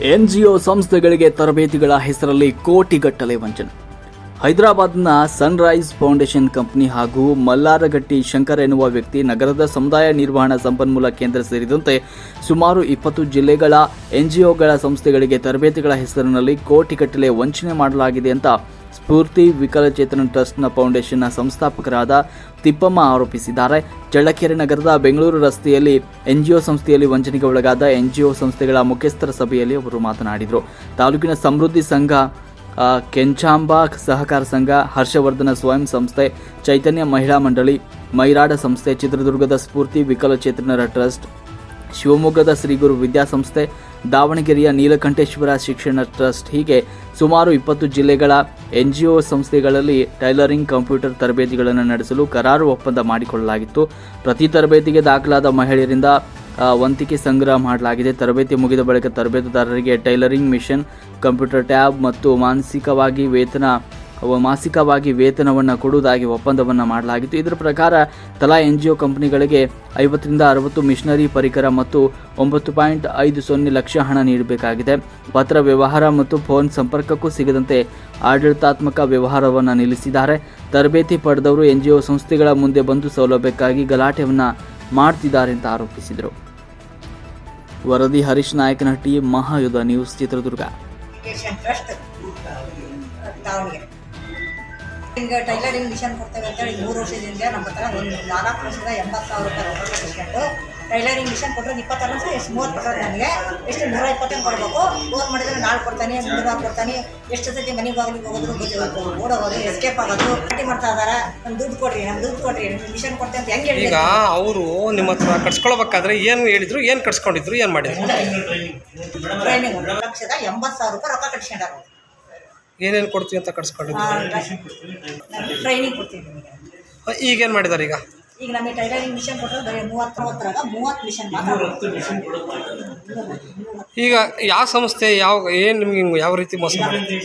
NGO ಸಂಸ್ಥೆಗಳಿಗೆ ತರಬೇತಿಗಳ ಹೆಸರಲ್ಲಿ ಕೋಟಿಗಟ್ಟಲೆ ವಂಚನೆ. ಹೈದರಾಬಾದ್ನ ಸನ್ರೈಸ್ ಫೌಂಡೇಶನ್ ಕಂಪನಿ ಹಾಗೂ ಮಲ್ಲಾರಗಟ್ಟಿ ಶಂಕರ್ ಎನ್ನುವ ವ್ಯಕ್ತಿ ನಗರದ ಸಮುದಾಯ ನಿರ್ವಹಣಾ ಸಂಪನ್ಮೂಲ ಕೇಂದ್ರ ಸೇರಿದಂತೆ ಸುಮಾರು 20 ಜಿಲ್ಲೆಗಳ ಎನ್ಜಿಒಗಳ ಸಂಸ್ಥೆಗಳಿಗೆ ತರಬೇತಿಗಳ ಹೆಸರಿನಲ್ಲಿ ಕೋಟಿಗಟ್ಟಲೆ ವಂಚನೆ ಮಾಡಲಾಗಿದೆ ಅಂತ ಸ್ಫೂರ್ತಿ ವಿಕಲಚೇತನ ಟ್ರಸ್ಟ್ನ ಫೌಂಡೇಶನ್ನ ಸಂಸ್ಥಾಪಕರಾದ ತಿಪ್ಪಮ್ಮ ಆರೋಪಿಸಿದ್ದಾರೆ. ಚಳ್ಳಕೆರೆ ನಗರದ ಬೆಂಗಳೂರು ರಸ್ತೆಯಲ್ಲಿ ಎನ್ಜಿಒ ಸಂಸ್ಥೆಯಲ್ಲಿ ವಂಚನೆಗೆ ಒಳಗಾದ ಎನ್ಜಿಒ ಸಂಸ್ಥೆಗಳ ಮುಖ್ಯಸ್ಥರ ಸಭೆಯಲ್ಲಿ ಅವರು ಮಾತನಾಡಿದರು. ತಾಲೂಕಿನ ಸಮೃದ್ಧಿ ಸಂಘ, ಕೆಂಚಾಂಬಾ ಸಹಕಾರ ಸಂಘ, ಹರ್ಷವರ್ಧನ ಸ್ವಯಂ ಸಂಸ್ಥೆ, ಚೈತನ್ಯ ಮಹಿಳಾ ಮಂಡಳಿ, ಮೈರಾಡ ಸಂಸ್ಥೆ, ಚಿತ್ರದುರ್ಗದ ಸ್ಫೂರ್ತಿ ವಿಕಲಚೇತನರ ಟ್ರಸ್ಟ್, ಶಿವಮೊಗ್ಗದ ಶ್ರೀಗುರು ವಿದ್ಯಾಸಂಸ್ಥೆ, ದಾವಣಗೆರೆಯ ನೀಲಕಂಠೇಶ್ವರ ಶಿಕ್ಷಣ ಟ್ರಸ್ಟ್ ಹೀಗೆ ಸುಮಾರು 20 ಜಿಲ್ಲೆಗಳ ಎನ್ಜಿಒ ಸಂಸ್ಥೆಗಳಲ್ಲಿ ಟೈಲರಿಂಗ್, ಕಂಪ್ಯೂಟರ್ ತರಬೇತಿಗಳನ್ನು ನಡೆಸಲು ಕರಾರು ಒಪ್ಪಂದ ಮಾಡಿಕೊಳ್ಳಲಾಗಿತ್ತು. ಪ್ರತಿ ತರಬೇತಿಗೆ ದಾಖಲಾದ ಮಹಿಳೆಯರಿಂದ ವಂತಿಕೆ ಸಂಗ್ರಹ ಮಾಡಲಾಗಿದೆ. ತರಬೇತಿ ಮುಗಿದ ಬಳಿಕ ತರಬೇತುದಾರರಿಗೆ ಟೈಲರಿಂಗ್ ಮಿಷನ್, ಕಂಪ್ಯೂಟರ್ ಟ್ಯಾಬ್ ಮತ್ತು ಮಾಸಿಕವಾಗಿ ವೇತನವನ್ನು ಕೊಡುವುದಾಗಿ ಒಪ್ಪಂದವನ್ನು ಮಾಡಲಾಗಿತ್ತು. ಇದರ ಪ್ರಕಾರ ತಲಾ ಎನ್ಜಿಒ ಕಂಪನಿಗಳಿಗೆ 50 ರಿಂದ 60 ಮಿಷನರಿ ಪರಿಕರ ಮತ್ತು 9.50 ಲಕ್ಷ ಹಣ ನೀಡಬೇಕಾಗಿದೆ. ಪತ್ರ ವ್ಯವಹಾರ ಮತ್ತು ಫೋನ್ ಸಂಪರ್ಕಕ್ಕೂ ಸಿಗದಂತೆ ಆಡಳಿತಾತ್ಮಕ ವ್ಯವಹಾರವನ್ನು ನಿಲ್ಲಿಸಿದ್ದಾರೆ. ತರಬೇತಿ ಪಡೆದವರು ಎನ್ಜಿಒ ಸಂಸ್ಥೆಗಳ ಮುಂದೆ ಬಂದು ಸೌಲಭ್ಯಕ್ಕಾಗಿ ಗಲಾಟೆಯನ್ನು ಮಾಡ್ತಿದ್ದಾರೆ ಅಂತ ಆರೋಪಿಸಿದರು. ವರದಿ Harish Nayakanahatti, Mahayudha news, Chitradurga. Tailoring machine ಕೊಡ್ತೇವೆ ಅಂತೇಳಿ 3 ವರ್ಷದಿಂದ ನಮ್ಮ ಹತ್ರ ಒಂದು 4 ವರ್ಷದ 80,000 ರೂಪಾಯಿ ರೊಕ್ಕ ಕಟ್ಟಿಸ್ಕೊಂಡು ಟೈಲರಿಂಗ್ ಮಿಷನ್ ಕೊಟ್ಟರೆ 26 ವರ್ಷ ಎಷ್ಟು 30 ಕೊಟ್ಟರೆ ನನಗೆ ಎಷ್ಟು 120 ಕೊಡಬೇಕು. ಫೋನ್ ಮಾಡಿದರೆ ನಾಳೆ ಕೊಡ್ತಾನೆ, 3 ಕೊಡ್ತಾನೆ. ಎಷ್ಟು ಸತಿ ಮನೆ ಬಾಗಿಲಿಗೆ ಹೋಗೋದು, ಓಡೋಗೋದು, ಎಸ್ಕೇಪ್ ಆಗೋದು, ಪಾರ್ಟಿ ಮಾಡ್ತಾ ಇದ್ದಾರೆ. ನಮ್ಮ ದುಡ್ಡು ಕೊಡ್ರಿ, ಮಿಷನ್ ಕೊಡ್ತೇವೆ ಅಂತ ಹೆಂಗೆ ಹೇಳಿ. ಈಗ ಅವರು ನಿಮ್ಮ ಹತ್ರ ಕಟ್ಸ್ಕೊಳ್ಬೇಕಾದ್ರೆ ಏನು ಹೇಳಿದ್ರು, ಏನು ಕಟ್ಸ್ಕೊಂಡಿದ್ರು, ಏನು ಮಾಡಿದ್ರು? ಟ್ರೈನಿಂಗ್ 1,80,000 ರೂಪಾಯಿ ರೊಕ್ಕ ಕಟ್ಸ್ಕೊಂಡಾರ. ಏನೇನು ಕೊಡ್ತೀವಿ ಅಂತ ಕಟ್ಸ್ಕೊಂಡಿದ್ರು? ಟ್ರೈನಿಂಗ್ ಕೊಡ್ತೀವಿ. ಈಗೇನು ಮಾಡಿದ್ದಾರೆ? ಈಗ ನಮಗೆ ಟೈಲರಿಂಗ್ ಮಿಷನ್ ಕೊಟ್ಟರೆ ಬರೀ 30 ಮಿಷನ್ ಮಾತ್ರ. ಈಗ ಯಾವ ಸಂಸ್ಥೆ ಏನು ನಿಮ್ಗೆ ಯಾವ ರೀತಿ ಮೋಸ ಮಾಡಿ?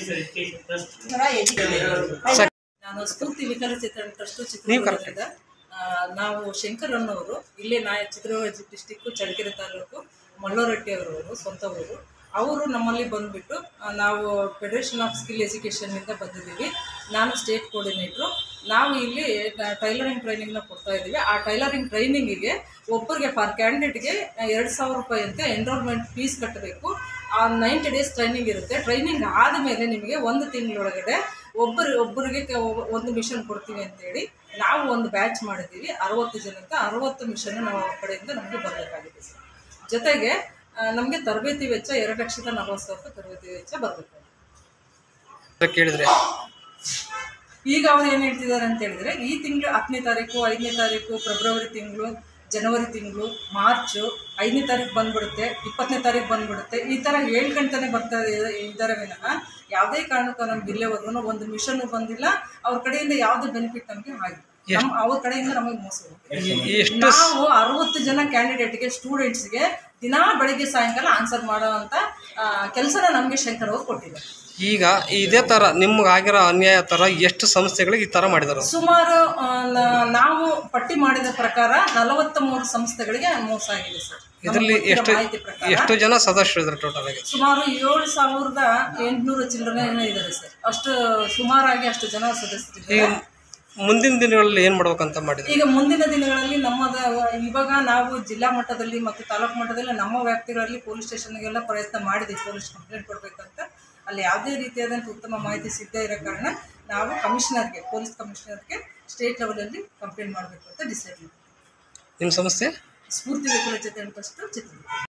ನಾನು ಸ್ಫೂರ್ತಿ ವಿಕಲಚೇತನ ಟ್ರಸ್ಟ್ ಚಿತ್ರದುರ್ಗದಿಂದ. ನಾವು ಶಂಕರ್ ಅನ್ನೋರು, ಇಲ್ಲೇ ಚಿತ್ರದುರ್ಗ ಡಿಸ್ಟಿಕ್ಕು, ಚಳ್ಳಕೆರೆ ತಾಲೂಕು, ಮಲ್ಲೋರಟ್ಟಿ ಅವರವರು ಸ್ವಂತ ಊರು. ಅವರು ನಮ್ಮಲ್ಲಿ ಬಂದುಬಿಟ್ಟು ನಾವು ಫೆಡರೇಷನ್ ಆಫ್ ಸ್ಕಿಲ್ ಎಜುಕೇಷನ್ನಿಂದ ಬಂದಿದ್ದೀವಿ. ನಾನು ಸ್ಟೇಟ್ ಕೋಆರ್ಡಿನೇಟ್ರು. ನಾವು ಇಲ್ಲಿ ಟೈಲರಿಂಗ್ ಟ್ರೈನಿಂಗ್ನ ಕೊಡ್ತಾ ಇದ್ದೀವಿ. ಆ ಟೈಲರಿಂಗ್ ಟ್ರೈನಿಂಗಿಗೆ ಒಬ್ಬರಿಗೆ ಫಾರ್ ಕ್ಯಾಂಡಿಡೇಟ್ಗೆ 2,000 ರೂಪಾಯಿ ಅಂತ ಎನ್ರೋಲ್ಮೆಂಟ್ ಫೀಸ್ ಕಟ್ಟಬೇಕು. ಆ 90 ಡೇಸ್ ಟ್ರೈನಿಂಗ್ ಇರುತ್ತೆ. ಟ್ರೈನಿಂಗ್ ಆದಮೇಲೆ ನಿಮಗೆ 1 ತಿಂಗಳೊಳಗಡೆ ಒಬ್ಬರಿಗೆ ಒಂದು ಮಿಷನ್ ಕೊಡ್ತೀವಿ ಅಂತೇಳಿ ನಾವು ಒಂದು ಬ್ಯಾಚ್ ಮಾಡಿದ್ದೀವಿ. 60 ಜನಕ್ಕೆ 60 ಮಿಷನ್ ನಾವು ಕಡೆಯಿಂದ ನಮಗೆ ಬರಬೇಕಾಗಿದೆ ಸರ್. ಜೊತೆಗೆ ನಮಗೆ ತರಬೇತಿ ವೆಚ್ಚ 2,40,000 ತರಬೇತಿ ವೆಚ್ಚ ಬರಬೇಕಾಗಿದೆ ಕೇಳಿದ್ರೆ. ಈಗ ಅವ್ರು ಏನು ಹೇಳ್ತಿದ್ದಾರೆ ಅಂತ ಹೇಳಿದ್ರೆ, ಈ ತಿಂಗಳು 10ನೇ ತಾರೀಕು, 5ನೇ ತಾರೀಕು, ಫೆಬ್ರವರಿ ತಿಂಗಳು, ಜನವರಿ ತಿಂಗಳು, ಮಾರ್ಚು 5ನೇ ತಾರೀಕು ಬಂದ್ಬಿಡುತ್ತೆ, 20ನೇ ತಾರೀಕು ಬಂದ್ಬಿಡುತ್ತೆ. ಈ ಥರ ಹೇಳ್ಕೊಂತಾನೆ ಬರ್ತಾ ಇದ್ದಾರೆ ವಿನಃ ಯಾವುದೇ ಕಾರಣಕ್ಕೂ ನಮ್ಗೆ ಇಲ್ಲೇವರೆಗೂ ಒಂದು ಮಿಷನ್ ಬಂದಿಲ್ಲ. ಅವ್ರ ಕಡೆಯಿಂದ ಯಾವುದೇ ಬೆನಿಫಿಟ್ ನಮಗೆ ಆಗಿದೆ. ಅವ್ರ ಕಡೆಯಿಂದ ನಮಗೆ ಮೋಸ ಹೋಗುತ್ತೆ. ನಾವು 60 ಜನ ಕ್ಯಾಂಡಿಡೇಟ್ಗೆ, ಸ್ಟೂಡೆಂಟ್ಸ್ಗೆ ದಿನಾ ಬೆಳಗ್ಗೆ ಸಾಯಂಕಾಲ ಆನ್ಸರ್ ಮಾಡೋವಂಥ ಕೆಲಸನ ನಮಗೆ ಶಂಕರ್ ಅವರು ಕೊಟ್ಟಿದ್ದಾರೆ. ಈಗ ಇದೇ ಥರ ನಿಮ್ಗೆ ಆಗಿರೋ ಅನ್ಯಾಯ ಥರ ಎಷ್ಟು ಸಂಸ್ಥೆಗಳಿಗೆ ಈ ಥರ ಮಾಡಿದ್ದಾರೆ? ಸುಮಾರು ನಾವು ಪಟ್ಟಿ ಮಾಡಿದ ಪ್ರಕಾರ 43 ಸಂಸ್ಥೆಗಳಿಗೆ ಮೋಸ ಆಗಿದೆ ಸರ್. ಇದರಲ್ಲಿ ಎಷ್ಟು ಜನ ಸದಸ್ಯರು ಇದ್ದಾರೆ ಟೋಟಲ್ ಆಗಿ? ಸುಮಾರು 7,800 ಚಿಲ್ಲರೆ ಇದ್ದಾರೆ ಸರ್. ಅಷ್ಟು ಸುಮಾರಾಗಿ ಅಷ್ಟು ಜನ ಸದಸ್ಯರಿದ್ದಾರೆ. ಮುಂದಿನ ದಿನಗಳಲ್ಲಿ ಏನು ಮಾಡ್ಬೇಕಂತ ಮಾಡಿದ್ವಿ? ಈಗ ಮುಂದಿನ ದಿನಗಳಲ್ಲಿ ಇವಾಗ ನಾವು ಜಿಲ್ಲಾ ಮಟ್ಟದಲ್ಲಿ ಮತ್ತು ತಾಲೂಕು ಮಟ್ಟದಲ್ಲಿ ನಮ್ಮ ವ್ಯಾಪ್ತಿಗಳಲ್ಲಿ ಪೊಲೀಸ್ ಸ್ಟೇಷನ್ಗೆಲ್ಲ ಪ್ರಯತ್ನ ಮಾಡಿದ್ದೀವಿ ಪೊಲೀಸ್ ಕಂಪ್ಲೇಂಟ್ ಕೊಡಬೇಕಂತ. ಅಲ್ಲಿ ಯಾವುದೇ ರೀತಿಯಾದಂಥ ಉತ್ತಮ ಮಾಹಿತಿ ಸಿಗದೇ ಇರೋ ಕಾರಣ ನಾವು ಪೊಲೀಸ್ ಕಮಿಷನರ್ಗೆ ಸ್ಟೇಟ್ ಲೆವೆಲಲ್ಲಿ ಕಂಪ್ಲೇಂಟ್ ಮಾಡಬೇಕು ಅಂತ ಡಿಸೈಡ್ ಮಾಡಿದ್ವಿ. ನಿಮ್ಮ ಸಂಸ್ಥೆ ಸ್ಫೂರ್ತಿ ವಿಕಲಚೇತನ ಟ್ರಸ್ಟ್ ಚಿತ್ರದುರ್ಗ.